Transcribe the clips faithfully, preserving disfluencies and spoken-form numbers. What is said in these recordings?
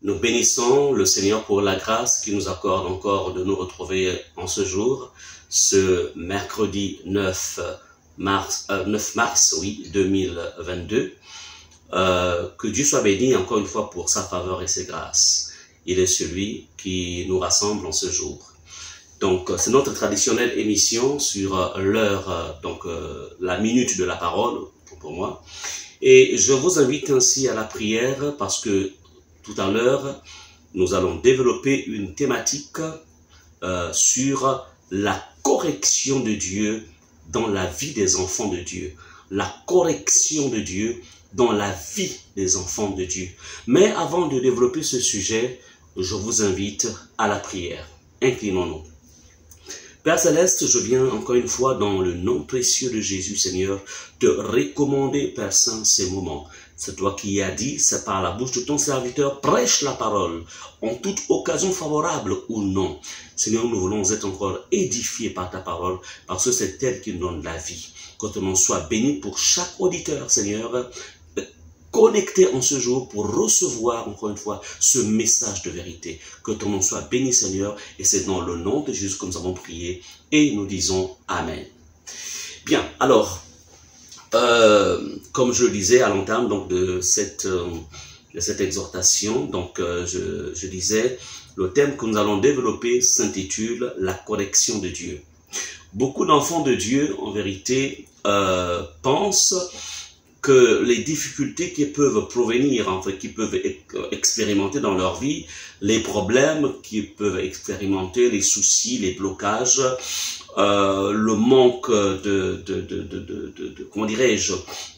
Nous bénissons le Seigneur pour la grâce qu'il nous accorde encore de nous retrouver en ce jour, ce mercredi neuf mars, euh, neuf mars oui, deux mille vingt-deux. Euh, que Dieu soit béni encore une fois pour sa faveur et ses grâces. Il est celui qui nous rassemble en ce jour. Donc, c'est notre traditionnelle émission sur l'heure, donc euh, la minute de la parole, pour moi. Et je vous invite ainsi à la prière parce que tout à l'heure, nous allons développer une thématique euh, sur la correction de Dieu dans la vie des enfants de Dieu. La correction de Dieu dans la vie des enfants de Dieu. Mais avant de développer ce sujet, je vous invite à la prière. Inclinons-nous. Père Céleste, je viens encore une fois dans le nom précieux de Jésus, Seigneur, te recommander, Père Saint, ces moments. C'est toi qui as dit, c'est par la bouche de ton serviteur, prêche la parole, en toute occasion favorable ou non. Seigneur, nous voulons être encore édifiés par ta parole, parce que c'est elle qui nous donne la vie. Que ton nom soit béni pour chaque auditeur, Seigneur, connecté en ce jour pour recevoir encore une fois ce message de vérité. Que ton nom soit béni, Seigneur, et c'est dans le nom de Jésus que nous avons prié et nous disons Amen. Bien, alors, euh, comme je le disais à l'entame donc de cette, euh, de cette exhortation, donc euh, je, je disais, le thème que nous allons développer s'intitule « La correction de Dieu ». Beaucoup d'enfants de Dieu, en vérité, euh, pensent que les difficultés qui peuvent provenir, en fait, qui peuvent expérimenter dans leur vie, les problèmes qu'ils peuvent expérimenter, les soucis, les blocages, euh, le manque de, de, de, de, de, de, de comment dirais-je,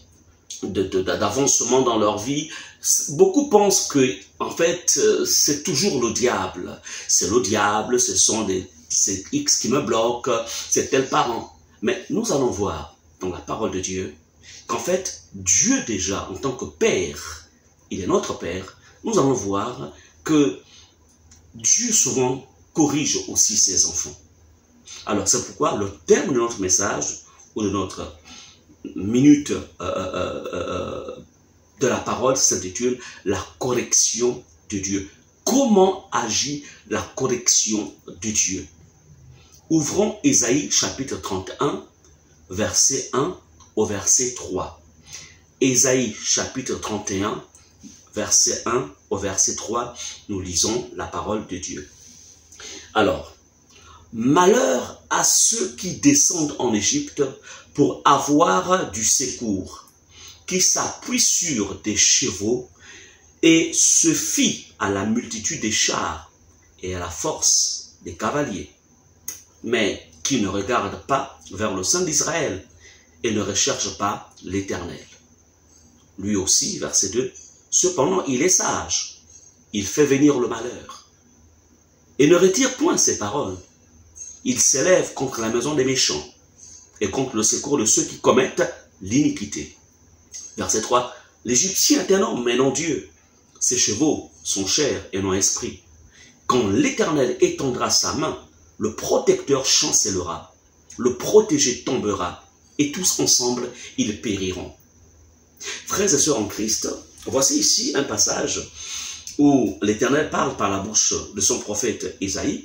d'avancement dans leur vie, beaucoup pensent que, en fait, c'est toujours le diable. C'est le diable, ce sont des, c'est X qui me bloque, c'est tel parent. Mais nous allons voir dans la parole de Dieu qu'en fait, Dieu déjà, en tant que Père, il est notre Père, nous allons voir que Dieu souvent corrige aussi ses enfants. Alors c'est pourquoi le thème de notre message, ou de notre minute euh, euh, euh, de la parole s'intitule « La correction de Dieu ». Comment agit la correction de Dieu? Ouvrons Ésaïe chapitre trente et un, verset un au verset trois. Ésaïe chapitre trente et un, verset un au verset trois, nous lisons la parole de Dieu. Alors, malheur à ceux qui descendent en Égypte pour avoir du secours, qui s'appuient sur des chevaux et se fient à la multitude des chars et à la force des cavaliers, mais qui ne regardent pas vers le Saint d'Israël et ne recherchent pas l'Éternel. Lui aussi, verset deux, cependant il est sage, il fait venir le malheur, et ne retire point ses paroles. Il s'élève contre la maison des méchants, et contre le secours de ceux qui commettent l'iniquité. Verset trois, l'Égyptien est un homme, mais non Dieu. Ses chevaux sont chair et non esprit. Quand l'Éternel étendra sa main, le protecteur chancellera, le protégé tombera, et tous ensemble, ils périront. Frères et sœurs en Christ, voici ici un passage où l'Éternel parle par la bouche de son prophète Ésaïe.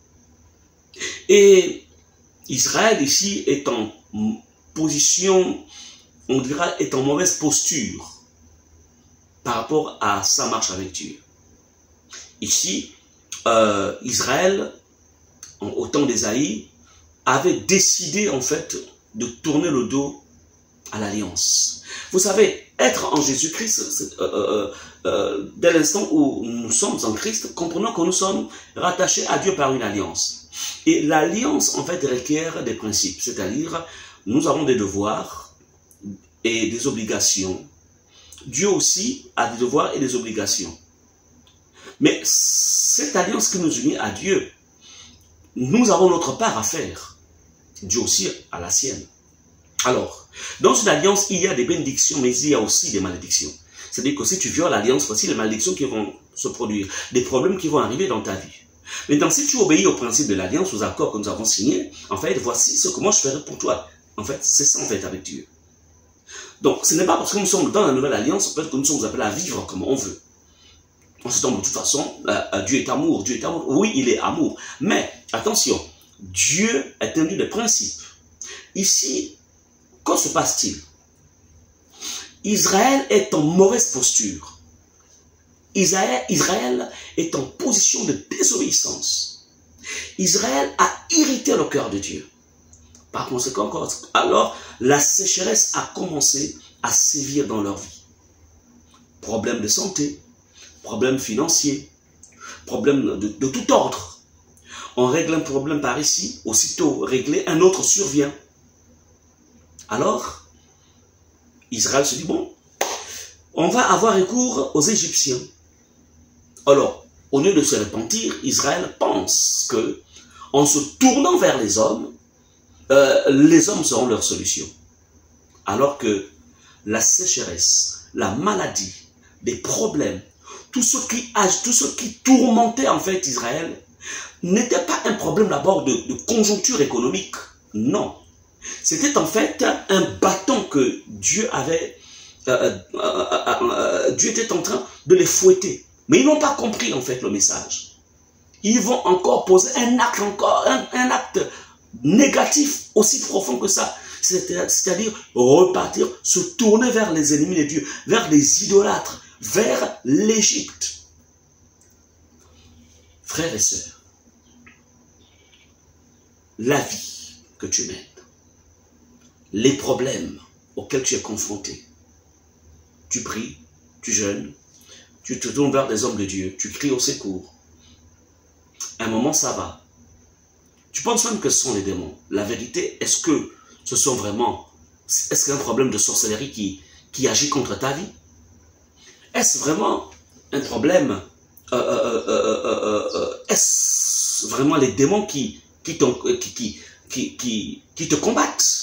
Et Israël ici est en position, on dira, est en mauvaise posture par rapport à sa marche avec Dieu. Ici, euh, Israël, au temps d'Ésaïe, avait décidé en fait de tourner le dos à l'alliance. Vous savez, être en Jésus-Christ, euh, euh, euh, dès l'instant où nous sommes en Christ, comprenons que nous sommes rattachés à Dieu par une alliance. Et l'alliance, en fait, requiert des principes, c'est-à-dire, nous avons des devoirs et des obligations. Dieu aussi a des devoirs et des obligations. Mais cette alliance qui nous unit à Dieu, nous avons notre part à faire. Dieu aussi a la sienne. Alors, dans une alliance, il y a des bénédictions, mais il y a aussi des malédictions. C'est-à-dire que si tu violes l'alliance, voici les malédictions qui vont se produire, des problèmes qui vont arriver dans ta vie. Maintenant, si tu obéis au principe de l'alliance, aux accords que nous avons signés, en fait, voici ce que moi je ferai pour toi. En fait, c'est ça en fait avec Dieu. Donc, ce n'est pas parce que nous sommes dans la nouvelle alliance en fait, que nous sommes appelés à vivre comme on veut. On se dit, de toute façon, euh, Dieu est amour, Dieu est amour. Oui, il est amour. Mais, attention, Dieu est un Dieu de principe. Ici, que se passe-t-il? Israël est en mauvaise posture. Israël, Israël est en position de désobéissance. Israël a irrité le cœur de Dieu. Par conséquent, alors, la sécheresse a commencé à sévir dans leur vie. Problèmes de santé, problèmes financiers, problèmes de, de tout ordre. On règle un problème par ici, aussitôt réglé, un autre survient. Alors, Israël se dit, bon, on va avoir recours aux Égyptiens. Alors, au lieu de se repentir, Israël pense que, en se tournant vers les hommes, euh, les hommes seront leur solution. Alors que la sécheresse, la maladie, les problèmes, tout ce qui, tout ce qui tourmentait en fait Israël, n'était pas un problème d'abord de, de conjoncture économique. Non. C'était en fait un bâton que Dieu avait, euh, euh, euh, euh, Dieu était en train de les fouetter. Mais ils n'ont pas compris en fait le message. Ils vont encore poser un acte, encore un, un acte négatif aussi profond que ça. C'est-à-dire repartir, se tourner vers les ennemis de Dieu, vers les idolâtres, vers l'Égypte. Frères et sœurs, la vie que tu mènes, les problèmes auxquels tu es confronté, tu pries, tu jeûnes, tu te tournes vers des hommes de Dieu, tu cries au secours. Un moment, ça va. Tu penses même que ce sont les démons. La vérité, est-ce que ce sont vraiment... Est-ce qu'il y a un problème de sorcellerie qui, qui agit contre ta vie? Est-ce vraiment un problème... Euh, euh, euh, euh, euh, Est-ce vraiment les démons qui, qui, qui, qui, qui, qui, qui te combattent?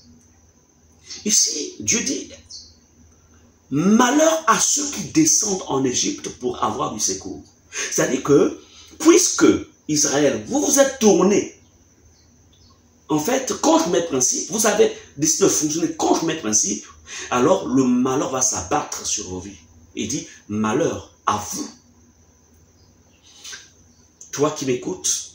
Ici, Dieu dit... Malheur à ceux qui descendent en Égypte pour avoir du secours. C'est-à-dire que, puisque Israël, vous vous êtes tourné, en fait, contre mes principes, vous avez décidé de fonctionner contre mes principes, alors le malheur va s'abattre sur vos vies. Il dit, malheur à vous. Toi qui m'écoutes,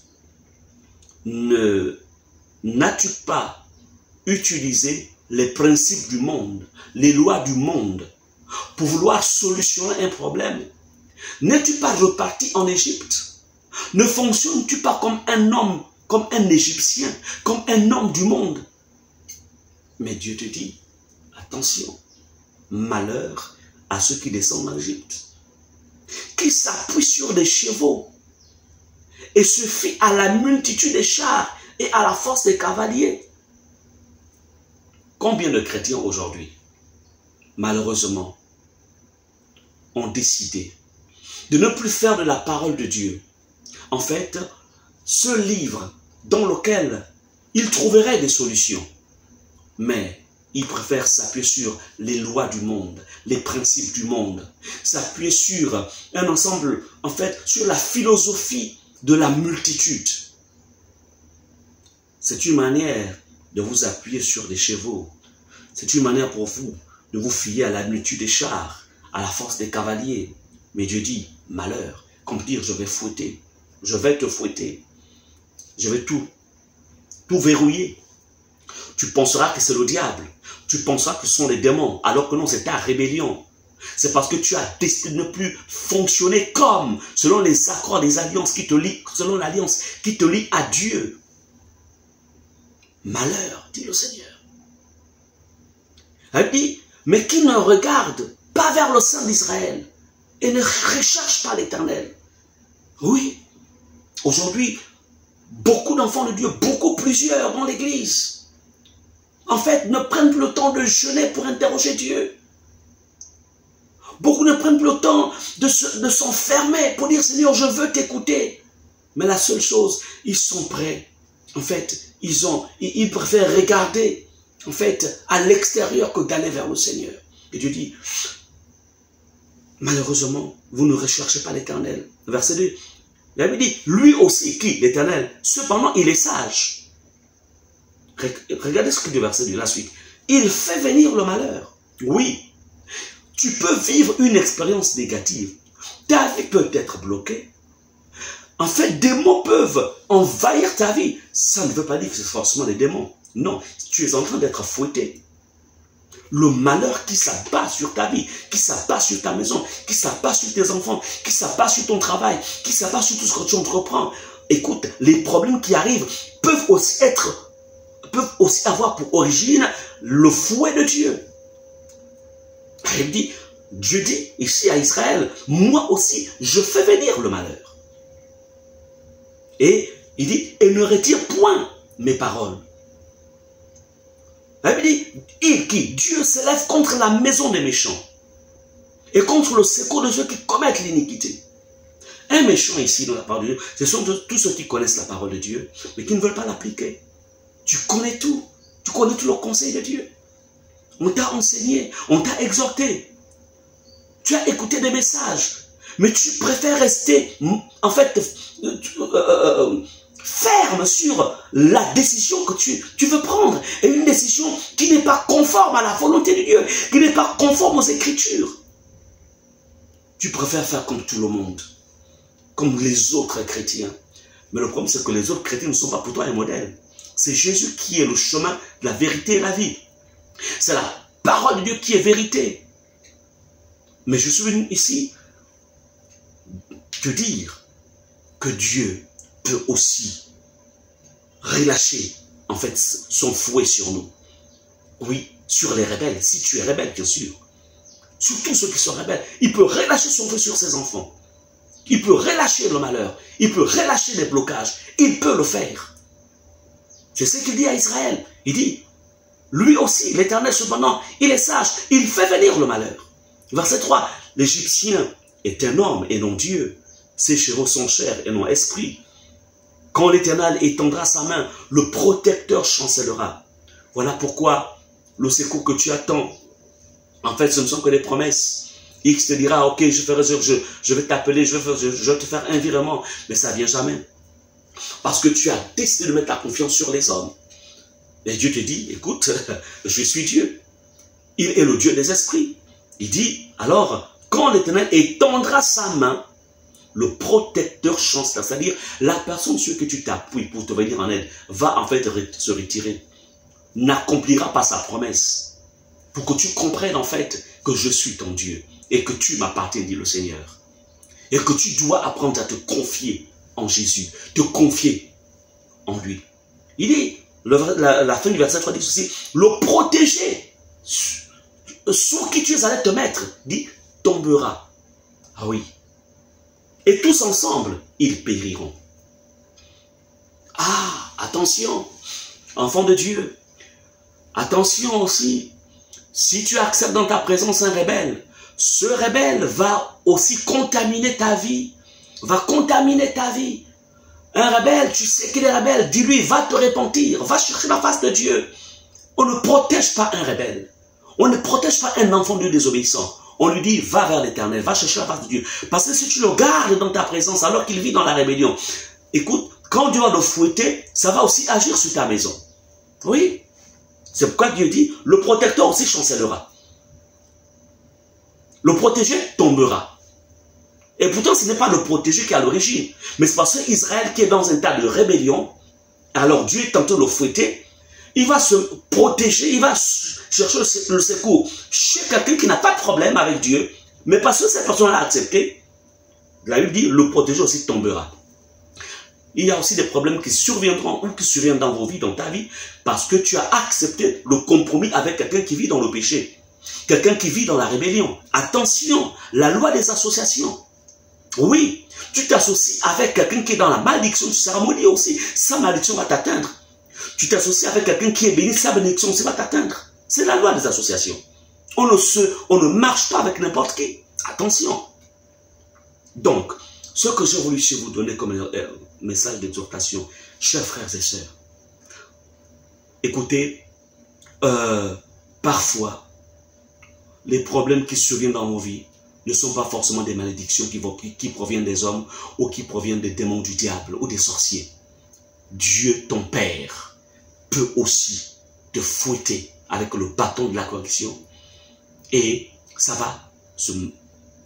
ne n'as-tu pas utilisé les principes du monde, les lois du monde, pour vouloir solutionner un problème? N'es-tu pas reparti en Égypte? Ne fonctionnes-tu pas comme un homme, comme un Égyptien, comme un homme du monde? Mais Dieu te dit, attention, malheur à ceux qui descendent en Égypte, qui s'appuient sur des chevaux et se fient à la multitude des chars et à la force des cavaliers. Combien de chrétiens aujourd'hui, malheureusement, ont décidé de ne plus faire de la parole de Dieu, en fait, ce livre dans lequel ils trouveraient des solutions, mais ils préfèrent s'appuyer sur les lois du monde, les principes du monde, s'appuyer sur un ensemble, en fait, sur la philosophie de la multitude. C'est une manière de vous appuyer sur des chevaux. C'est une manière pour vous de vous fier à la multitude des chars, à la force des cavaliers. Mais Dieu dit, malheur, comme dire, je vais fouetter, je vais te fouetter, je vais tout, tout verrouiller. Tu penseras que c'est le diable, tu penseras que ce sont les démons, alors que non, c'est ta rébellion. C'est parce que tu as décidé de ne plus fonctionner comme, selon les accords, les alliances qui te lient, selon l'alliance qui te lie à Dieu. Malheur, dit le Seigneur. Elle dit, mais qui ne regarde pas vers le sein d'Israël et ne recherche pas l'Éternel. Oui, aujourd'hui, beaucoup d'enfants de Dieu, beaucoup plusieurs dans l'église, en fait, ne prennent plus le temps de jeûner pour interroger Dieu. Beaucoup ne prennent plus le temps de s'enfermer pour dire, Seigneur, je veux t'écouter. Mais la seule chose, ils sont prêts. En fait, ils, ont, ils, ils préfèrent regarder, en fait, à l'extérieur que d'aller vers le Seigneur. Et Dieu dit, malheureusement, vous ne recherchez pas l'Éternel. Verset deux. La Bible dit, lui aussi, qui? L'Éternel. Cependant, il est sage. Regardez ce que dit verset deux, la suite. Il fait venir le malheur. Oui. Tu peux vivre une expérience négative. Ta vie peut être bloquée. En fait, des démons peuvent envahir ta vie. Ça ne veut pas dire que c'est forcément des démons. Non, tu es en train d'être fouetté. Le malheur qui s'abat sur ta vie, qui s'abat sur ta maison, qui s'abat sur tes enfants, qui s'abat sur ton travail, qui s'abat sur tout ce que tu entreprends. Écoute, les problèmes qui arrivent peuvent aussi être, peuvent aussi avoir pour origine le fouet de Dieu. Il dit, Dieu dit ici à Israël, moi aussi, je fais venir le malheur. Et il dit, et ne retire point mes paroles. Il dit, il qui, Dieu s'élève contre la maison des méchants et contre le secours de ceux qui commettent l'iniquité. Un méchant ici dans la parole de Dieu, ce sont tous ceux qui connaissent la parole de Dieu, mais qui ne veulent pas l'appliquer. Tu connais tout, tu connais tout le conseil de Dieu. On t'a enseigné, on t'a exhorté. Tu as écouté des messages, mais tu préfères rester, en fait, euh, euh, ferme sur la décision que tu, tu veux prendre. Et une décision qui n'est pas conforme à la volonté de Dieu, qui n'est pas conforme aux Écritures. Tu préfères faire comme tout le monde, comme les autres chrétiens. Mais le problème, c'est que les autres chrétiens ne sont pas pour toi un modèle. C'est Jésus qui est le chemin, la vérité et la vie. C'est la parole de Dieu qui est vérité. Mais je suis venu ici te dire que Dieu peut aussi relâcher en fait son fouet sur nous. Oui, sur les rebelles, si tu es rebelle bien sûr. Sur tous ceux qui sont rebelles, il peut relâcher son fouet sur ses enfants. Il peut relâcher le malheur, il peut relâcher les blocages, il peut le faire. C'est ce qu'il dit à Israël. Il dit, lui aussi, l'Éternel cependant, il est sage, il fait venir le malheur. Verset trois, l'Égyptien est un homme et non Dieu. Ses chevaux sont chair et non esprit. Quand l'Éternel étendra sa main, le protecteur chancellera. Voilà pourquoi le secours que tu attends, en fait, ce ne sont que des promesses. X te dira, ok, je, ferai, je, je vais t'appeler, je, je, je vais te faire un virement, mais ça ne vient jamais. Parce que tu as décidé de mettre ta confiance sur les hommes. Et Dieu te dit, écoute, je suis Dieu. Il est le Dieu des esprits. Il dit, alors, quand l'Éternel étendra sa main, le protecteur chancellera, c'est-à-dire la personne sur que tu t'appuies pour te venir en aide, va en fait se retirer, n'accomplira pas sa promesse, pour que tu comprennes en fait que je suis ton Dieu, et que tu m'appartiens, dit le Seigneur, et que tu dois apprendre à te confier en Jésus, te confier en lui. Il dit, le, la, la fin du verset trois dit ceci, le protéger, sur qui tu es allé te mettre, dit, tombera. Ah oui. Et tous ensemble, ils périront. Ah, attention, enfant de Dieu. Attention aussi, si tu acceptes dans ta présence un rebelle, ce rebelle va aussi contaminer ta vie, va contaminer ta vie. Un rebelle, tu sais qu'il est rebelle, dis-lui, va te repentir, va chercher la face de Dieu. On ne protège pas un rebelle. On ne protège pas un enfant de Dieu désobéissant. On lui dit, va vers l'Éternel, va chercher la face de Dieu. Parce que si tu le gardes dans ta présence alors qu'il vit dans la rébellion, écoute, quand Dieu va le fouetter, ça va aussi agir sur ta maison. Oui. C'est pourquoi Dieu dit, le protecteur aussi chancellera. Le protégé tombera. Et pourtant, ce n'est pas le protégé qui est à l'origine. Mais c'est parce qu'Israël qui est dans un tas de rébellion, alors Dieu est en train de le fouetter, il va se protéger, il va chercher le secours chez quelqu'un qui n'a pas de problème avec Dieu, mais parce que cette personne l'a accepté, la Bible dit, le protégé aussi tombera. Il y a aussi des problèmes qui surviendront ou qui surviennent dans vos vies, dans ta vie, parce que tu as accepté le compromis avec quelqu'un qui vit dans le péché, quelqu'un qui vit dans la rébellion. Attention, la loi des associations. Oui, tu t'associes avec quelqu'un qui est dans la malédiction, tu seras maudit aussi, sa malédiction va t'atteindre. Tu t'associes avec quelqu'un qui est béni, sa bénédiction aussi va t'atteindre. C'est la loi des associations. On ne, se, on ne marche pas avec n'importe qui. Attention. Donc, ce que j'ai voulu vous donner comme euh, message d'exhortation, chers frères et sœurs, écoutez, euh, parfois, les problèmes qui surviennent dans nos vies ne sont pas forcément des malédictions qui, vont, qui, qui proviennent des hommes ou qui proviennent des démons du diable ou des sorciers. Dieu, ton Père, peut aussi te fouetter avec le bâton de la correction et ça va se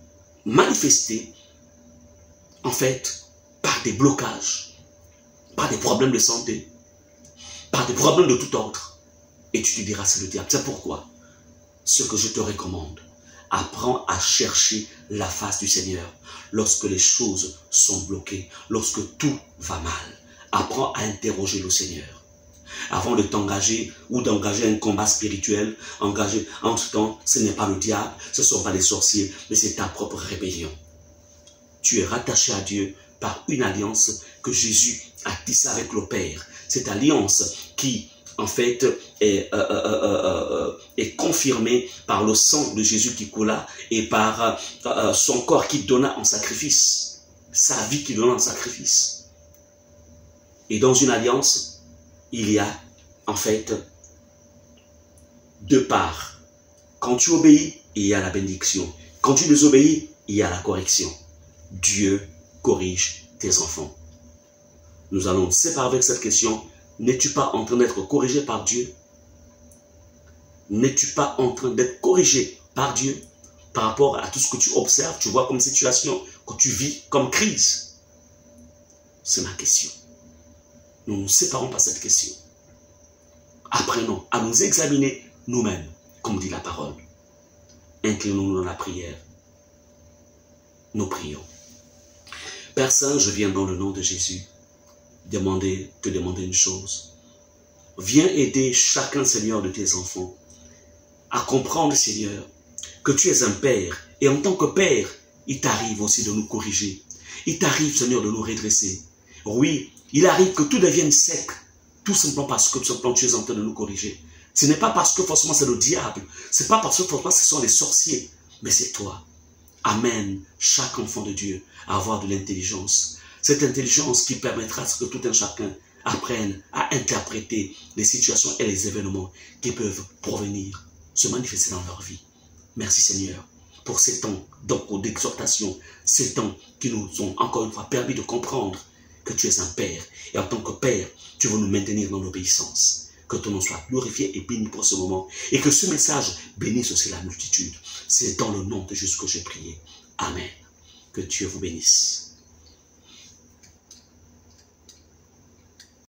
manifester, en fait, par des blocages, par des problèmes de santé, par des problèmes de tout ordre. Et tu te diras, c'est le diable. C'est pourquoi, ce que je te recommande, apprends à chercher la face du Seigneur lorsque les choses sont bloquées, lorsque tout va mal. Apprends à interroger le Seigneur. Avant de t'engager ou d'engager un combat spirituel, engager en ce temps, ce n'est pas le diable, ce ne sont pas les sorciers, mais c'est ta propre rébellion. Tu es rattaché à Dieu par une alliance que Jésus a tissée avec le Père. Cette alliance qui, en fait, est, euh, euh, euh, euh, est confirmée par le sang de Jésus qui coula et par euh, euh, son corps qui donna en sacrifice, sa vie qui donna en sacrifice. Et dans une alliance, il y a, en fait, deux parts. Quand tu obéis, il y a la bénédiction. Quand tu désobéis, il y a la correction. Dieu corrige tes enfants. Nous allons nous séparer avec cette question. N'es-tu pas en train d'être corrigé par Dieu? N'es-tu pas en train d'être corrigé par Dieu par rapport à tout ce que tu observes, tu vois comme situation, que tu vis comme crise? C'est ma question. Nous ne nous séparons pas cette question. Apprenons à nous examiner nous-mêmes, comme dit la parole. Inclinons-nous dans la prière. Nous prions. Père Saint, je viens dans le nom de Jésus demander, te demander une chose. Viens aider chacun, Seigneur, de tes enfants à comprendre, Seigneur, que tu es un Père. Et en tant que Père, il t'arrive aussi de nous corriger. Il t'arrive, Seigneur, de nous redresser. Oui, il arrive que tout devienne sec, tout simplement parce que tout simplement tu es en train de nous corriger. Ce n'est pas parce que forcément c'est le diable, ce n'est pas parce que forcément ce sont les sorciers, mais c'est toi. Amène chaque enfant de Dieu à avoir de l'intelligence. Cette intelligence qui permettra à ce que tout un chacun apprenne à interpréter les situations et les événements qui peuvent provenir, se manifester dans leur vie. Merci Seigneur pour ces temps d'exhortation, ces temps qui nous ont encore une fois permis de comprendre que tu es un Père. Et en tant que Père, tu veux nous maintenir dans l'obéissance. Que ton nom soit glorifié et béni pour ce moment. Et que ce message bénisse aussi la multitude. C'est dans le nom de Jésus que j'ai prié. Amen. Que Dieu vous bénisse.